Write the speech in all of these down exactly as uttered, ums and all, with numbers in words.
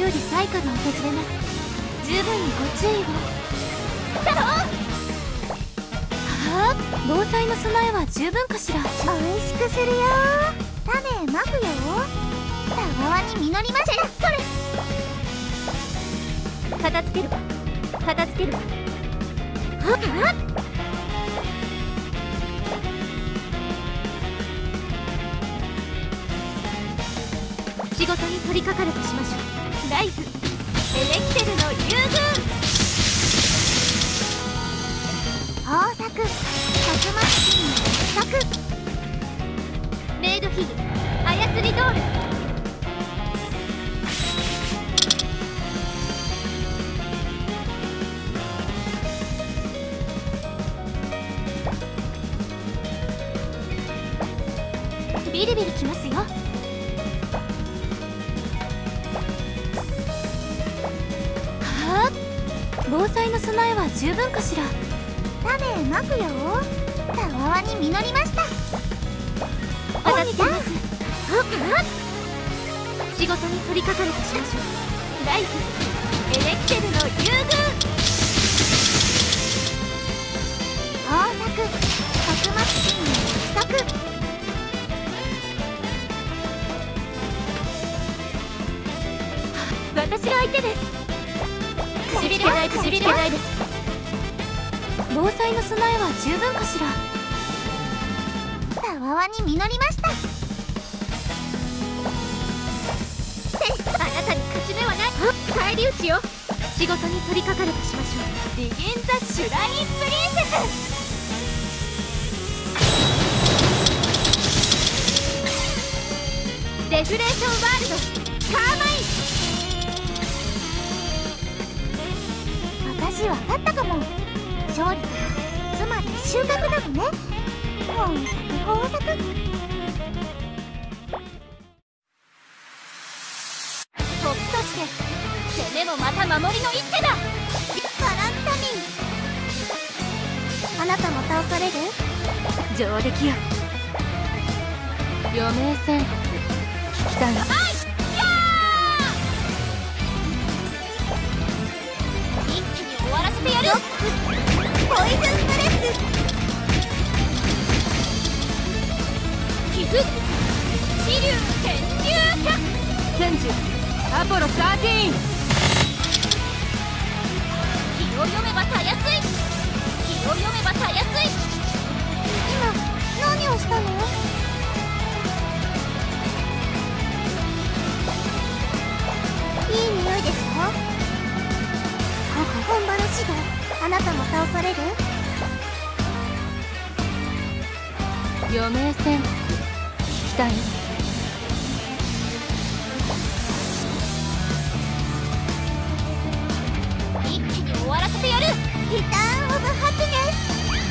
より災禍が訪れます。十分にご注意を。だろはあ、防災の備えは十分かしら。 おいしくするよ。種まくよ。たわわに実りました。それ片付けるわ片付けるわ。はっ仕事に取り掛かるとしましょう。ライフエレキテルの竜宮。 豊作たくましきの不足。 メイドヒギ操りドール。ビリビリきますよ。はあ、防災の備えは十分かしら。 種まくよ。たわわに実りました。 片付けます。仕事に取り掛かるとしましょう。ライフエレキテルの竜宮。 豊作たくましきの不足。 私が相手です。くじびれないくじびれないです。防災の備えは十分かしら。 たわわに実りました。 あなたに勝ち目はない。返り討ちよ。仕事に取り掛かるとしましょう。ビギンザシュラインプリンセス。デフレーションワールドカーマイ私わかったかも。勝利とはつまり収穫なのね。豊作豊作。 時として攻めもまた守りの一手だ。 ガランタミン。あなたも倒される？ 上出来よ。余命戦聞きたい。一気に終わらせてやる。 ポイズンブレス。 寄付地流天竜脚。千住アポロじゅうさん。気を読めばたやすい。気を読めばたやすい。 今何をしたの？いい匂いですか？本場の指導、あなたも倒される？ 余命戦聞きたい。一気に終わらせてやる。 リターンオブハピネス。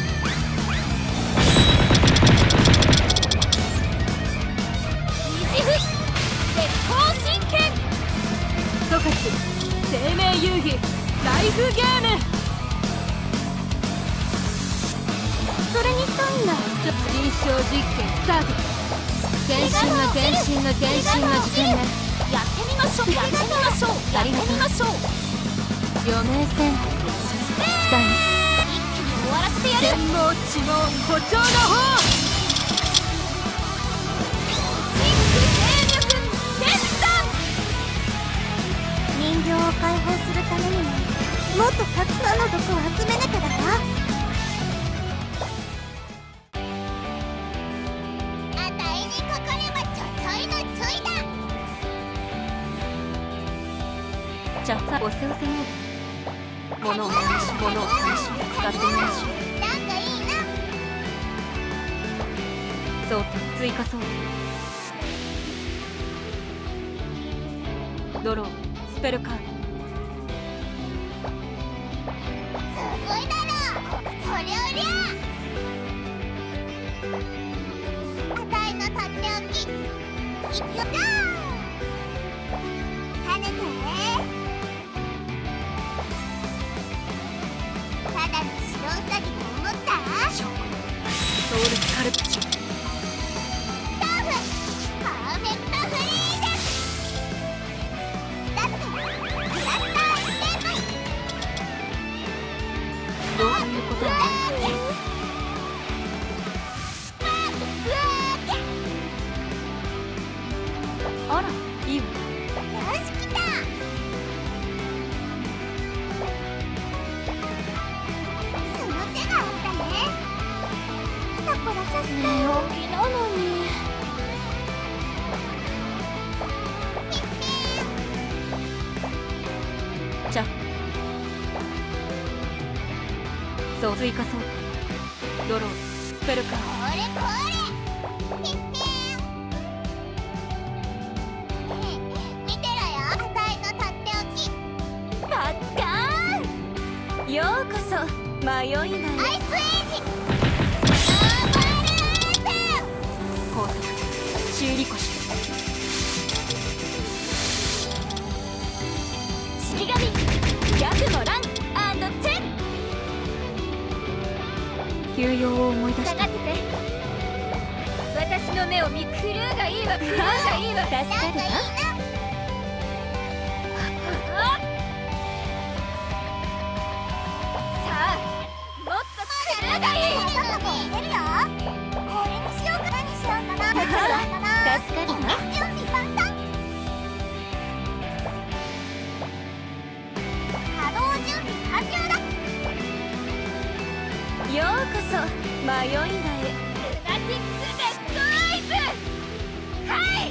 虹吹絶好神剣。十勝生命遊戯ライフゲーム。 それにしたいんだ。 臨床実験スタート。全身の全身の全身の時点でやってみましょう。やってみましょう。やってみましょう。余命戦聞きたい。一気に終わらせてやる。天網地網誇張の方。チック勢力決断。 人形を解放するためにももっとたくさんの毒を集めなきゃだわ。あたいにかかればちょちょいのちょいだ。 じゃあおせおせモード。物を試し物を試し使ってみましょう。 なんかいいな。 そう追加装備。ドロースペルカード。 すごいだろ。そりゃおりゃ。あたいのとっておき。いくよだ。跳ねて。ただの白ウサギと思った？ ソウルスカルプチ。 タフパーフェクトフリーゼ。だってちゃそう追加装填ドロースペルカーこれこれへっへん見てろよ、あたいのとっておき。 パッカーンようこそ迷いないアイスエイジノーバルーン工作修理腰式神逆もランアンドチェン休養を思い出した。 下がってて。 私の目を見クルーがいいわクルーがいいわ助かるわ。さあもっとクルーがいい。 ちょっともう出るよ。これにしようか、何しようかな。 助かるわ。 準備万端。稼働準備完了だ。 ようこそ迷いないルナティック・デッドアイズ。はい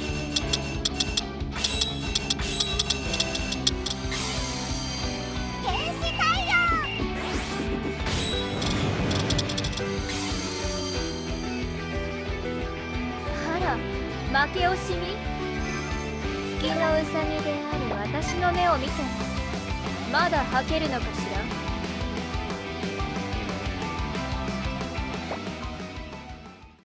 原始太陽。 あら負け惜しみ。月のウサギである私の目を見てもまだ吐けるのかしら。